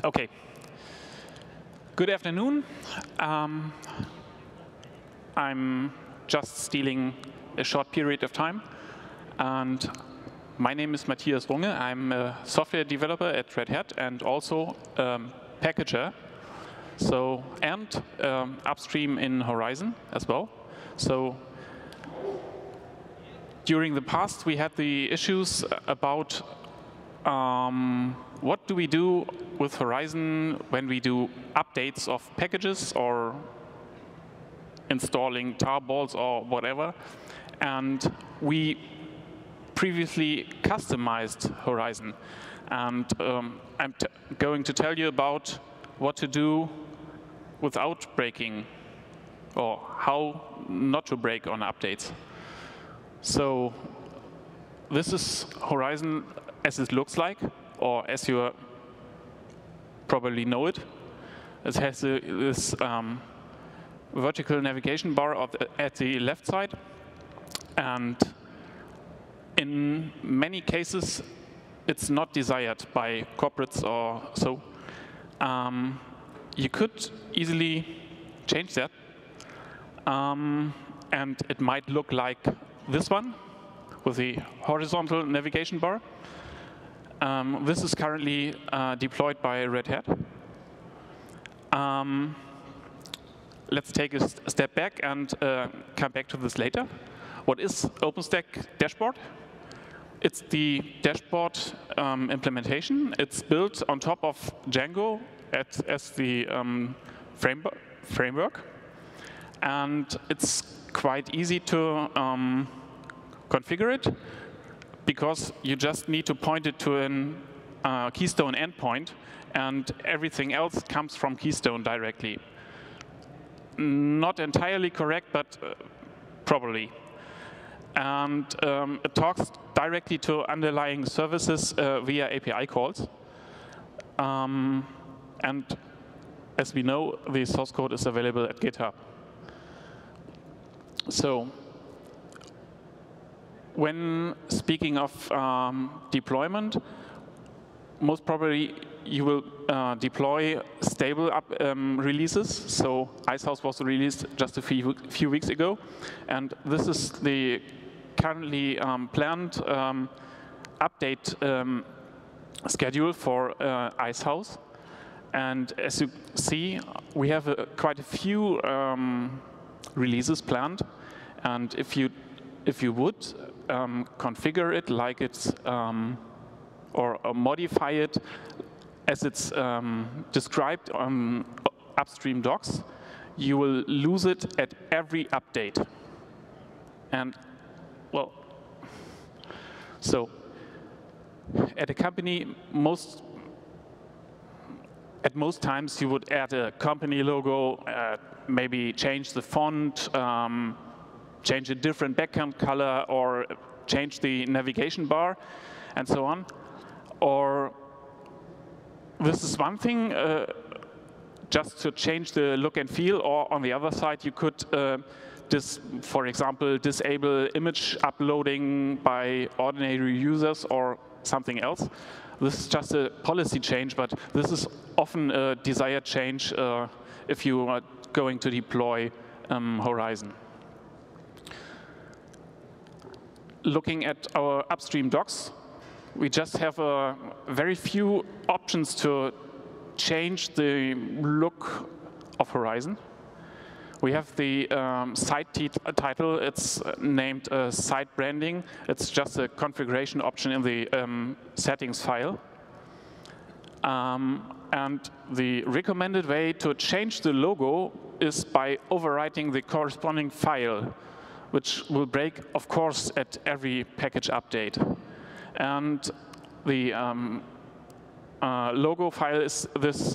Okay. Good afternoon. I'm just stealing a short period of time. And my name is Matthias Runge. I'm a software developer at Red Hat and also packager. So, and upstream in Horizon as well. So during the past, we had the issues about what do we do with Horizon when we do updates of packages or installing tarballs or whatever. And we previously customized Horizon. And I'm going to tell you about what to do without breaking, or how not to break on updates. So this is Horizon as it looks like, or as you probably know it. It has this vertical navigation bar at the left side. And in many cases, it's not desired by corporates or so. You could easily change that. And it might look like this one with the horizontal navigation bar. This is currently deployed by Red Hat. Let's take a step back and come back to this later. What is OpenStack Dashboard? It's the dashboard implementation. It's built on top of Django as the framework. And it's quite easy to configure it, because you just need to point it to a Keystone endpoint, and everything else comes from Keystone directly. Not entirely correct, but probably. And it talks directly to underlying services via API calls. And as we know, the source code is available at GitHub. So when speaking of deployment, most probably you will deploy stable releases. So Icecouse was released just a few weeks ago. And this is the currently planned update schedule for Icecouse. And as you see, we have quite a few releases planned. And if you would configure it like it's, or modify it as it's described on upstream docs, you will lose it at every update. And well, so at a company, at most times you would add a company logo, maybe change the font, change a different background color, or change the navigation bar, and so on. Or this is one thing, just to change the look and feel, or on the other side, you could, for example, disable image uploading by ordinary users or something else. This is just a policy change, but this is often a desired change if you are going to deploy Horizon. Looking at our upstream docs, we just have very few options to change the look of Horizon. We have the site title. It's named site branding. It's just a configuration option in the settings file. And the recommended way to change the logo is by overwriting the corresponding file, which will break, of course, at every package update. And the logo file is this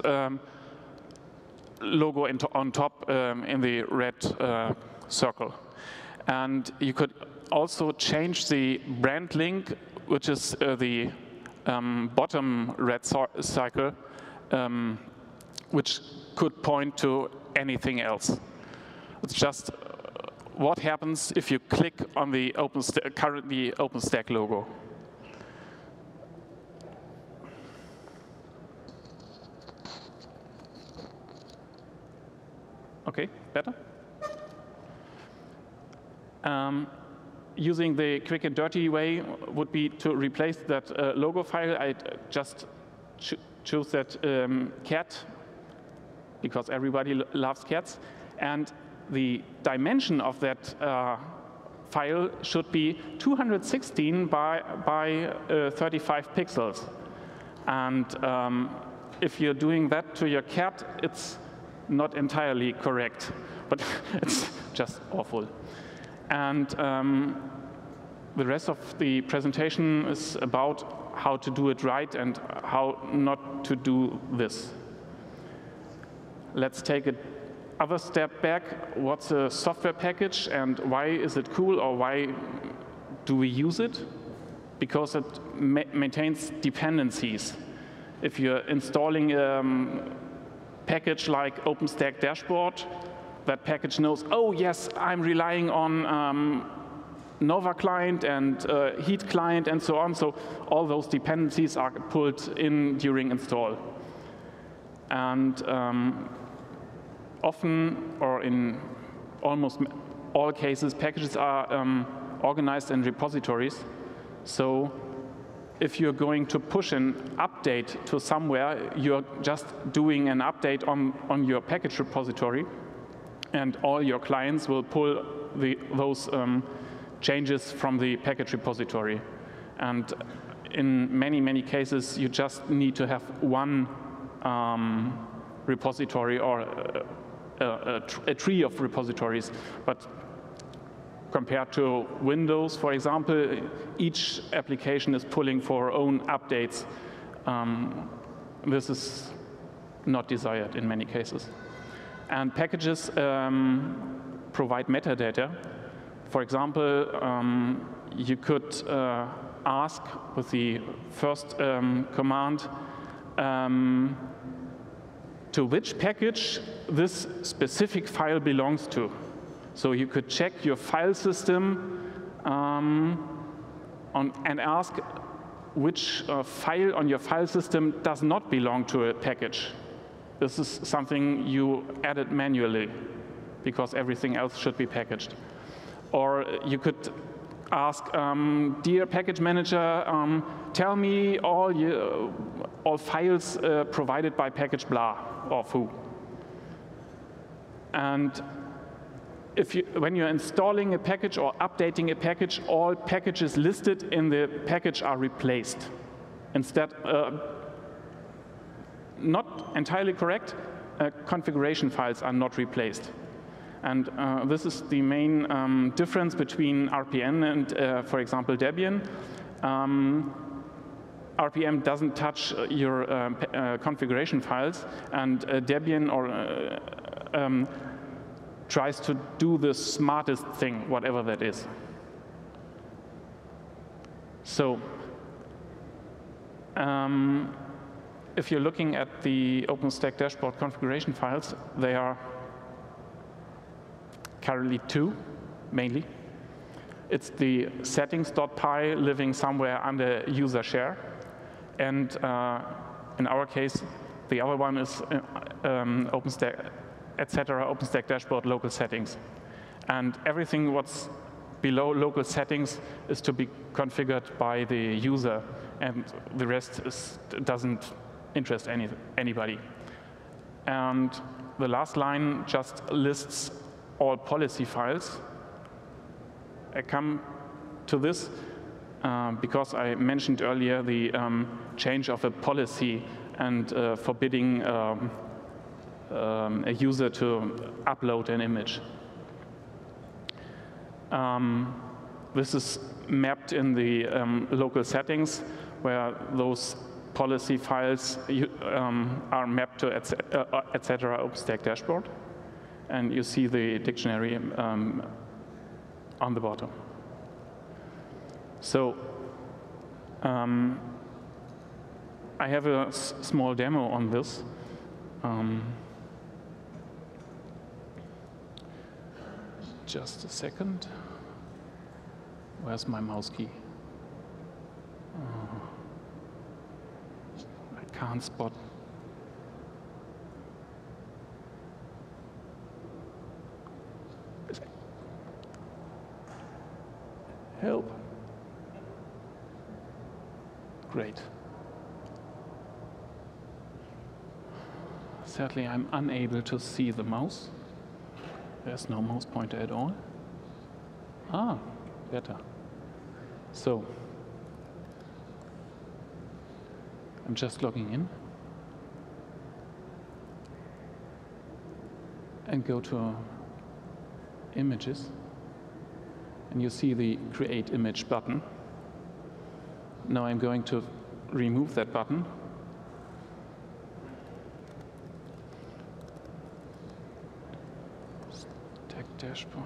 logo on top in the red circle. And you could also change the brand link, which is the bottom red circle, which could point to anything else. It's just what happens if you click on the currently OpenStack logo. OK, better. Using the quick and dirty way would be to replace that logo file. I just choose that cat, because everybody loves cats. And the dimension of that file should be 216 by 35 pixels. And if you're doing that to your cat, it's not entirely correct, but it's just awful. And the rest of the presentation is about how to do it right and how not to do this. Let's take another step back. What's a software package and why is it cool, or why do we use it? Because it maintains dependencies. If you're installing a package like OpenStack Dashboard, that package knows, oh yes, I'm relying on Nova client and Heat client and so on. So all those dependencies are pulled in during install. And often, or in almost all cases, packages are organized in repositories. So if you're going to push an update to somewhere, you're just doing an update on your package repository, and all your clients will pull those changes from the package repository. And in many, many cases, you just need to have one repository or a tree of repositories. But compared to Windows, for example, each application is pulling for her own updates. This is not desired in many cases. And packages provide metadata. For example, you could ask with the first command to which package this specific file belongs to. So you could check your file system and ask which file on your file system does not belong to a package. This is something you added manually, because everything else should be packaged. Or you could ask, dear package manager, tell me all files provided by package blah or foo. And when you're installing a package or updating a package, all packages listed in the package are replaced. Instead, not entirely correct, configuration files are not replaced. And this is the main difference between RPM and, for example, Debian. RPM doesn't touch your configuration files, and Debian tries to do the smartest thing, whatever that is. So if you're looking at the OpenStack Dashboard configuration files, they are currently two, mainly. It's the settings.py living somewhere under user share. And in our case, the other one is OpenStack, etc., OpenStack Dashboard local settings. And everything what's below local settings is to be configured by the user, and the rest doesn't interest anybody. And the last line just lists all policy files. I come to this because I mentioned earlier the change of a policy and forbidding a user to upload an image. This is mapped in the local settings, where those policy files are mapped to etc. OpenStack Dashboard. And you see the dictionary on the bottom. So I have a small demo on this. Just a second. Where's my mouse key? I can't spot. Help. Great. Sadly, I'm unable to see the mouse. There's no mouse pointer at all. Ah, better. So, I'm just logging in. And go to Images. And you see the Create Image button. Now I'm going to remove that button. Stack Dashboard.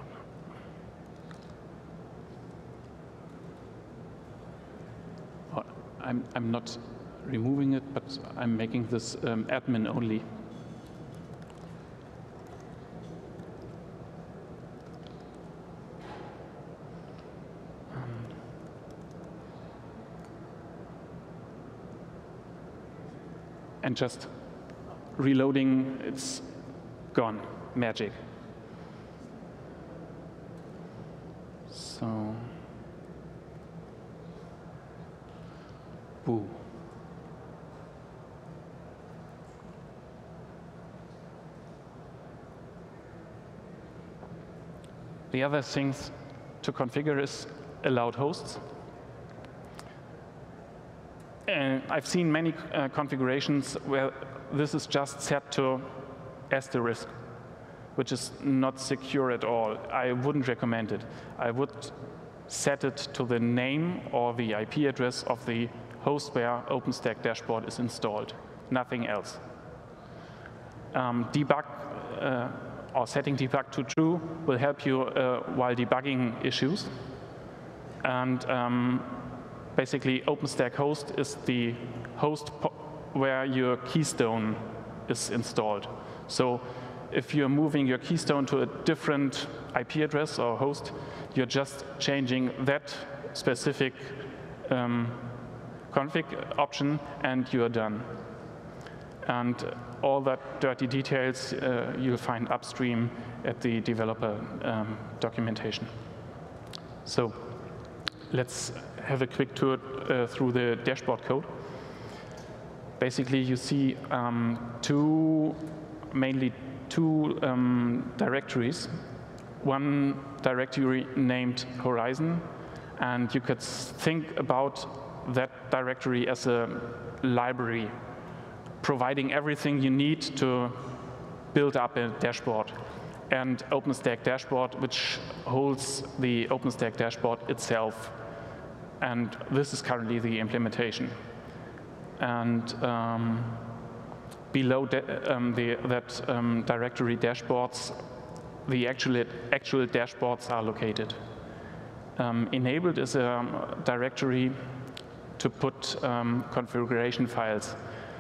Oh, I'm not removing it, but I'm making this admin only. And just reloading, it's gone, magic. So, boo. The other things to configure is allowed hosts. And I've seen many configurations where this is just set to asterisk, which is not secure at all. I wouldn't recommend it. I would set it to the name or the IP address of the host where OpenStack Dashboard is installed, nothing else. Debug or setting debug to true will help you while debugging issues. And basically, OpenStack host is the host where your keystone is installed. So if you're moving your keystone to a different IP address or host, you're just changing that specific config option, and you're done. And all that dirty details you'll find upstream at the developer documentation. So let's have a quick tour through the dashboard code. Basically, you see mainly two directories. One directory named Horizon, and you could think about that directory as a library, providing everything you need to build up a dashboard. And OpenStack Dashboard, which holds the OpenStack Dashboard itself. And this is currently the implementation. And below that directory dashboards, the actual dashboards are located. Enabled is a directory to put configuration files.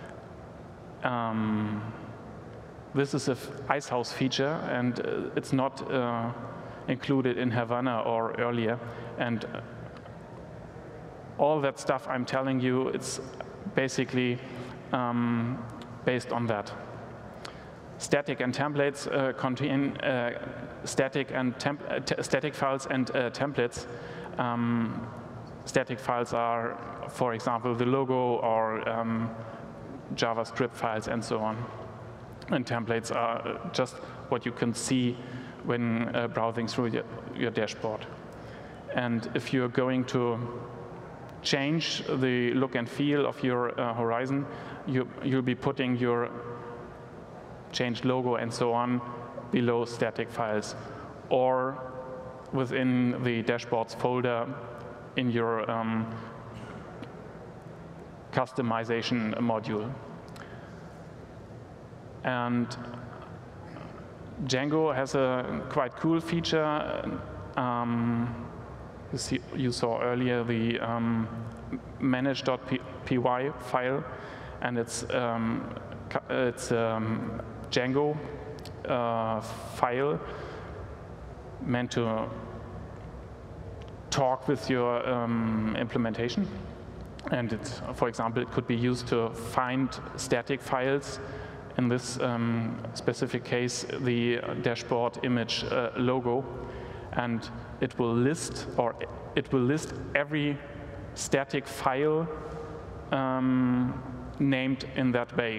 This is an Icecouse feature, and it's not included in Havana or earlier. And all that stuff I'm telling you, it's basically based on that. Static and templates contain static files and templates. Static files are, for example, the logo or JavaScript files and so on. And templates are just what you can see when browsing through your dashboard. And if you're going to change the look and feel of your Horizon, you'll be putting your changed logo and so on below static files, or within the dashboards folder in your customization module. And Django has a quite cool feature. You saw earlier the manage.py file, and it's Django file meant to talk with your implementation. And it's, for example, it could be used to find static files. In this specific case, the dashboard image logo. and it will list every static file named in that way.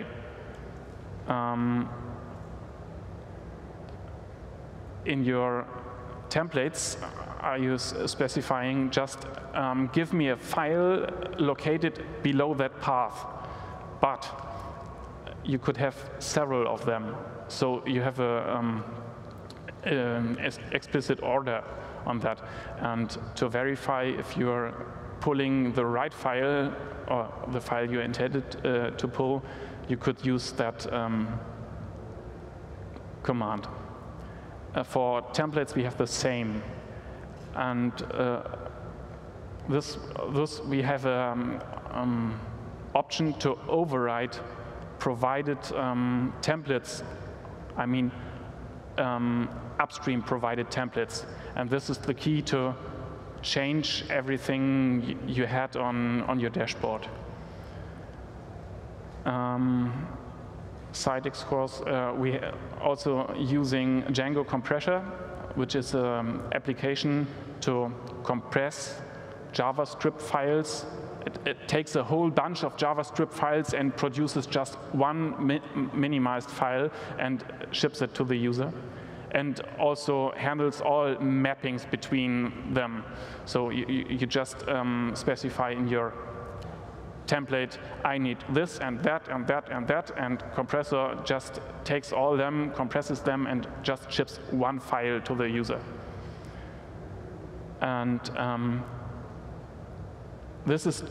In your templates, are you specifying just give me a file located below that path? But you could have several of them. So you have an explicit order on that. And to verify if you're pulling the right file or the file you intended to pull, you could use that command. For templates, we have the same. And this we have an option to override provided templates. I mean, upstream provided templates. And this is the key to change everything you had on your dashboard. Side Icecouse, we also using Django compressor, which is an application to compress JavaScript files. It takes a whole bunch of JavaScript files and produces just one minimized file and ships it to the user. And also handles all mappings between them. So you just specify in your template, I need this and that and that and that, and compressor just takes all them, compresses them, and just ships one file to the user. And this is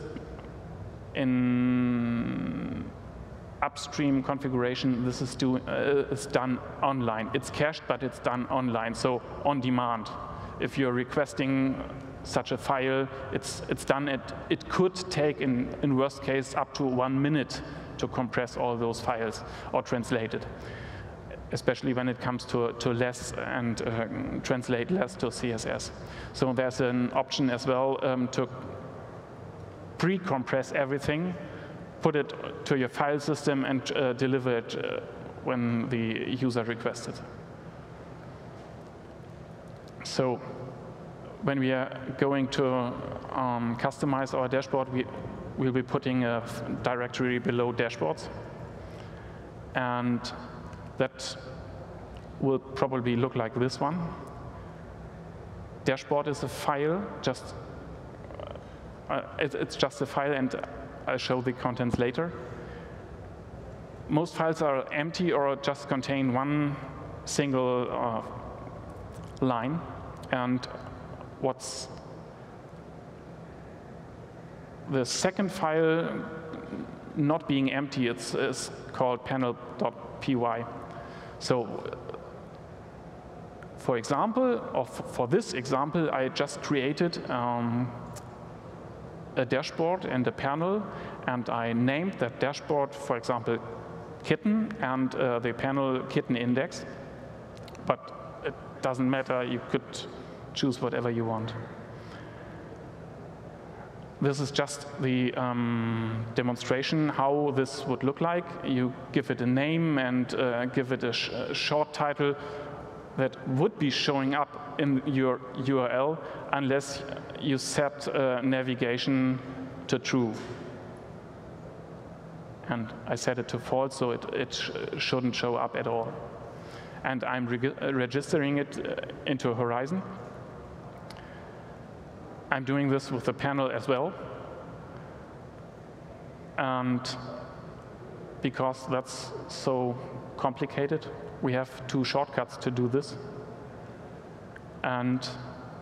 in upstream configuration. This is done online. It's cached, but it's done online, so on demand. If you're requesting such a file, it's done. It could take, in worst case, up to 1 minute to compress all those files or translate it, especially when it comes to less and translate less to CSS. So there's an option as well to pre-compress everything, put it to your file system, and deliver it when the user requests it. So when we are going to customize our dashboard, we'll be putting a directory below dashboards. And that will probably look like this one. Dashboard is a file, it's just a file, and I'll show the contents later. Most files are empty or just contain one single line. And what's the second file not being empty, it's called panel.py. So for example, or for this example, I just created a dashboard and a panel, and I named that dashboard, for example, kitten, and the panel kitten index. But it doesn't matter, you could choose whatever you want. This is just the demonstration how this would look like. You give it a name and give it a short title that would be showing up in your URL unless you set navigation to true. And I set it to false, so it shouldn't show up at all. And I'm registering it into Horizon. I'm doing this with the panel as well. And because that's so complicated, we have 2 shortcuts to do this. And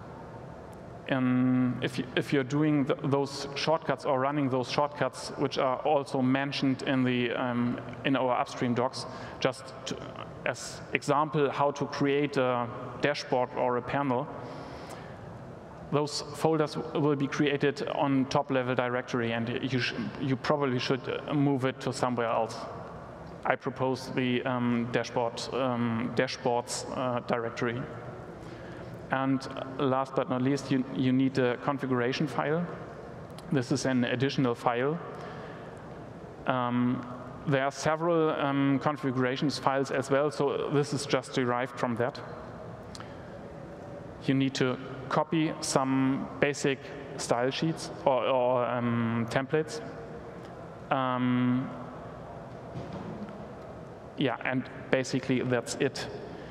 if you're doing those shortcuts or running those shortcuts, which are also mentioned in in our upstream docs, just as example how to create a dashboard or a panel, those folders will be created on top-level directory, and you probably should move it to somewhere else. I propose the dashboards directory. And last but not least, you need a configuration file. This is an additional file. There are several configurations files as well, so this is just derived from that. you need to copy some basic style sheets or templates. Yeah, and basically that's it.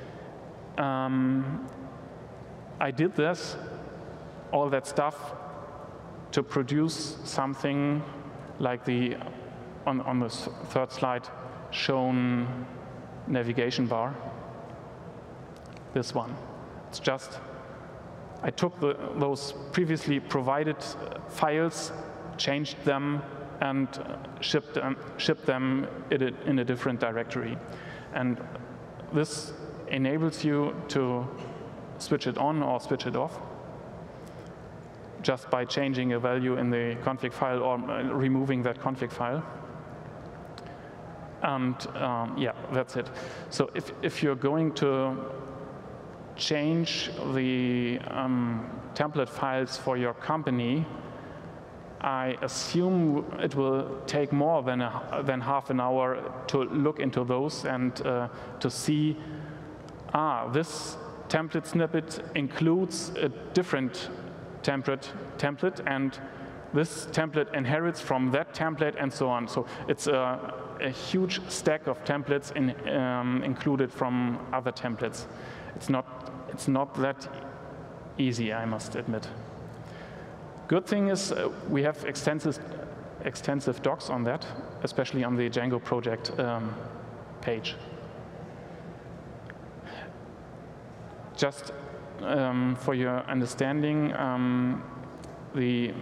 I did this, all that stuff, to produce something like the, on the third slide, shown navigation bar. This one. It's just, I took those previously provided files, changed them, and shipped them in a different directory. And this enables you to switch it on or switch it off just by changing a value in the config file or removing that config file. And yeah, that's it. So if you're going to change the template files for your company, I assume it will take more than half an hour to look into those and to see, this template snippet includes a different template, and this template inherits from that template, and so on. So it's a huge stack of templates included from other templates. It's not that easy, I must admit. Good thing is we have extensive docs on that, especially on the Django project page. Just for your understanding, the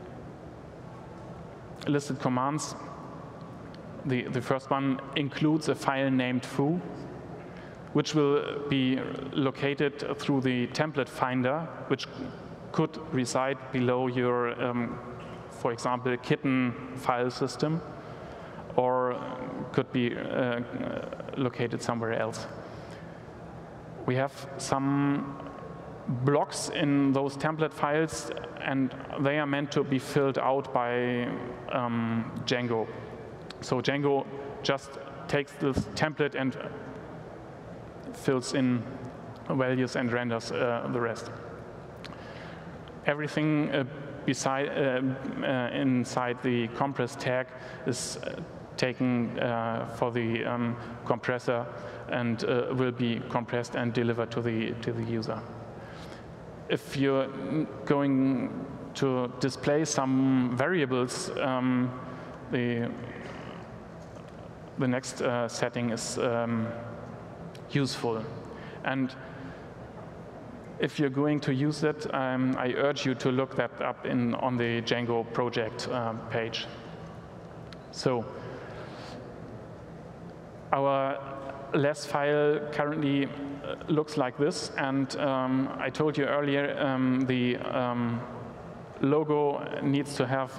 listed commands, the first one includes a file named foo, which will be located through the template finder, which could reside below your, for example, kitten file system, or could be located somewhere else. We have some blocks in those template files, and they are meant to be filled out by Django. So Django just takes this template and fills in values and renders the rest. Everything inside the compress tag is taken for the compressor and will be compressed and delivered to the user. If you're going to display some variables, the next setting is useful. And if you're going to use it, I urge you to look that up on the Django project page. So our less file currently looks like this, and I told you earlier the logo needs to have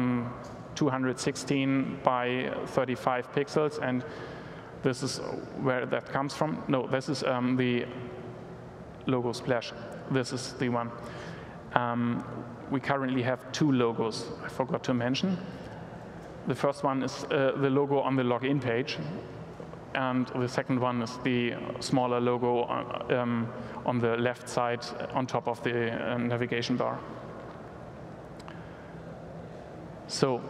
216 by 35 pixels, and this is where that comes from. No, this is the logo splash. This is the one. We currently have two logos I forgot to mention. The first one is the logo on the login page, and the second one is the smaller logo on the left side on top of the navigation bar. So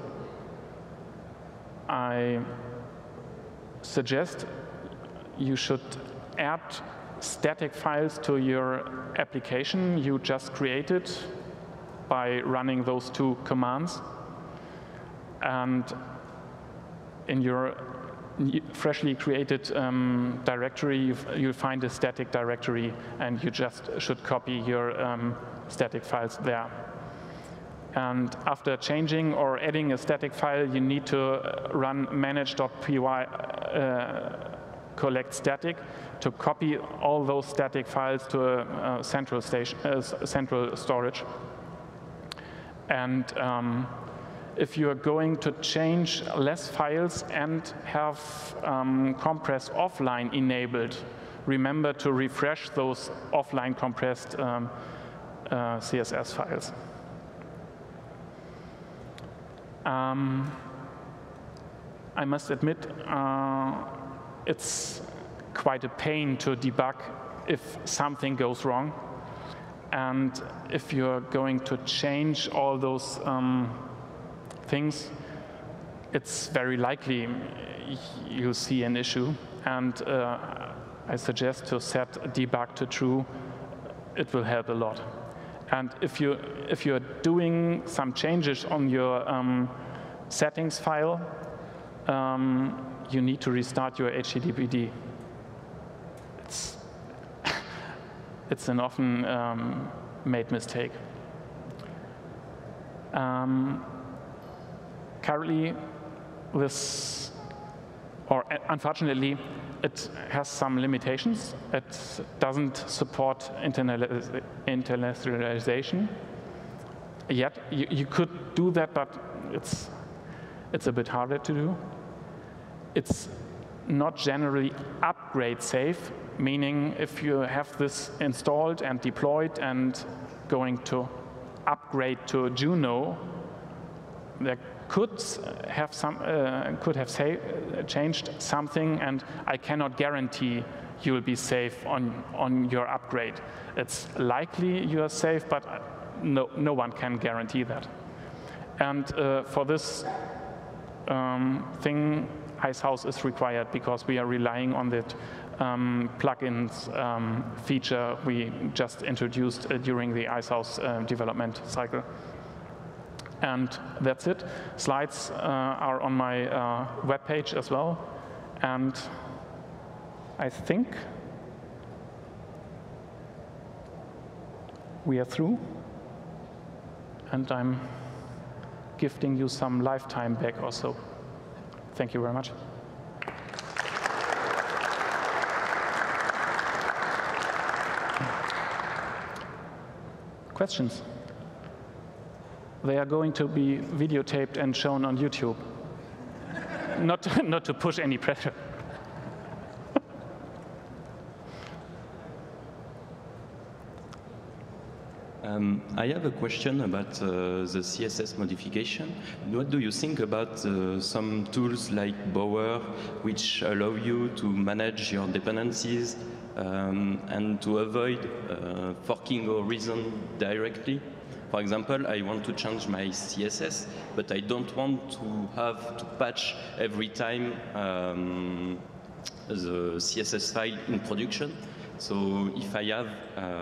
I suggest you should add static files to your application you just created by running those two commands. And in your freshly created directory, you'll find a static directory, and you just should copy your static files there. And after changing or adding a static file, you need to run manage.py collect static to copy all those static files to a central storage. And if you are going to change less files and have compress offline enabled, remember to refresh those offline compressed CSS files. I must admit, it's quite a pain to debug if something goes wrong. And if you're going to change all those things, it's very likely you'll see an issue. And I suggest to set debug to true. It will help a lot. And if you're doing some changes on your settings file, you need to restart your HTTPD. It's an often made mistake. Currently, unfortunately, it has some limitations. It doesn't support internationalization yet. You could do that, but it's a bit harder to do. It's not generally upgrade safe, meaning if you have this installed and deployed and going to upgrade to Juno, there could have changed something, and I cannot guarantee you will be safe on your upgrade. It's likely you are safe, but no one can guarantee that. And for this thing, Icecouse is required because we are relying on that plugins feature we just introduced during the Icecouse development cycle. And that's it. Slides are on my webpage as well. And I think we are through. And I'm gifting you some lifetime back or so. Thank you very much. Questions? They are going to be videotaped and shown on YouTube. Not to push any pressure. I have a question about the CSS modification. What do you think about some tools like Bower, which allow you to manage your dependencies and to avoid forking horizon directly? For example, I want to change my CSS, but I don't want to have to patch every time the CSS file in production. So if I have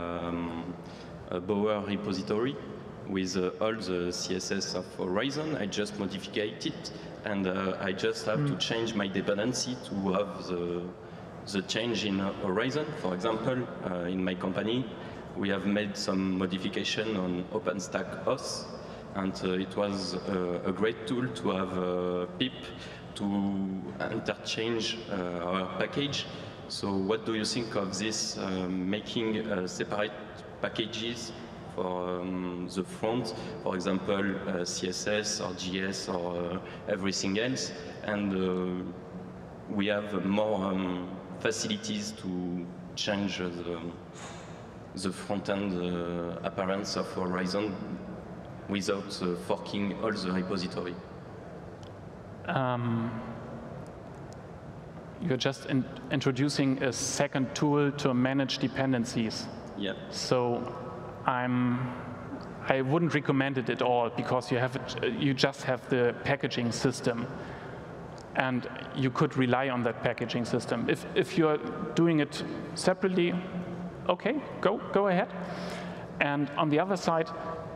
a Bower repository with all the CSS of Horizon, I just modify it, and I just have to change my dependency to have the change in Horizon. For example, in my company, we have made some modification on OpenStack Host, and it was a great tool to have pip to interchange our package. So what do you think of this, making separate packages for the front, for example, CSS or JS or everything else, and we have more facilities to change the front-end appearance of Horizon without forking all the repository. You're just introducing a second tool to manage dependencies. Yeah. So I wouldn't recommend it at all, because you just have the packaging system, and you could rely on that packaging system. If you're doing it separately, okay, go ahead. And on the other side,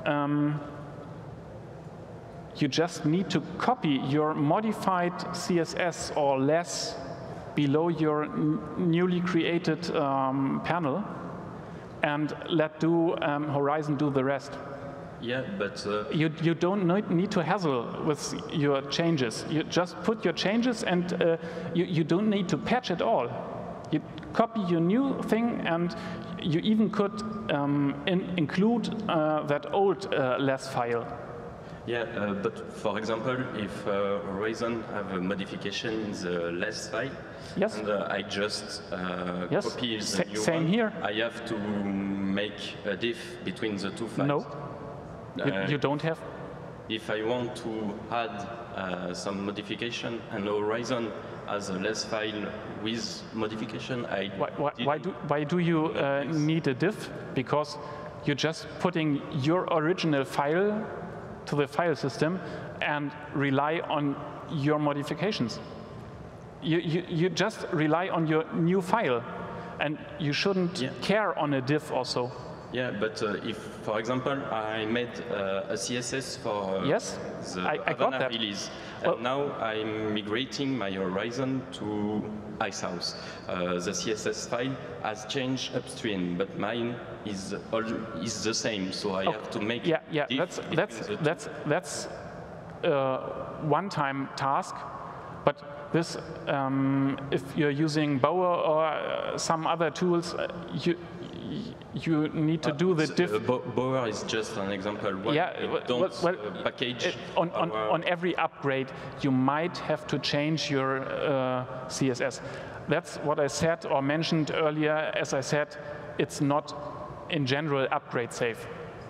you just need to copy your modified CSS or less below your newly created panel, and let Horizon do the rest. Yeah, but you don't need to hassle with your changes. You just put your changes, and you don't need to patch at all. You copy your new thing, and you even could include that old less file. Yeah, but for example, if Horizon have a modification in the less file, yes, and I just yes, copy the new same one, here. I have to make a diff between the two files. No, you don't have. If I want to add some modification and Horizon has a less file with modification, Why do you need a diff? Because you're just putting your original file to the file system and rely on your modifications. You just rely on your new file, and you shouldn't care on a div also. Yeah, but if, for example, I made a CSS for the Havana release, and now I'm migrating my Horizon to Icecouse. The CSS file has changed upstream, but mine is the same, so I have to make that's one-time task, but this, if you're using Bower or some other tools, you need to do the diff. Bower is just an example. Package. On every upgrade, you might have to change your CSS. That's what I said or mentioned earlier. As I said, it's not in general upgrade safe,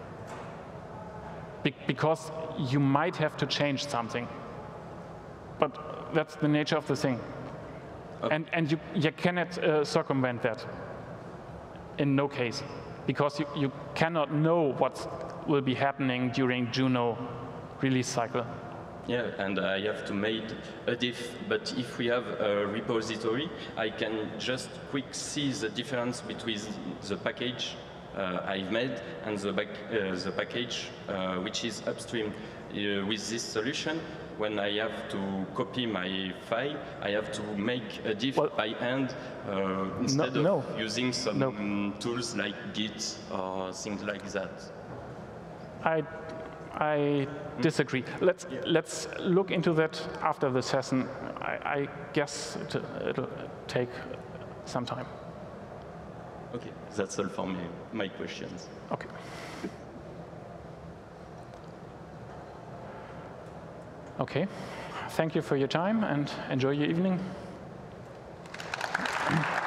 because you might have to change something. But that's the nature of the thing. Okay. And you cannot circumvent that. In no case, because you cannot know what will be happening during Juno release cycle. Yeah, and I have to make a diff, but if we have a repository, I can just quick see the difference between the package I've made and the package which is upstream. With this solution, when I have to copy my file, I have to make a diff by hand instead of using some tools like Git or things like that. I disagree. Let's look into that after the session. I guess it'll take some time. Okay, that's all for me. My questions. Okay. Okay, thank you for your time and enjoy your evening.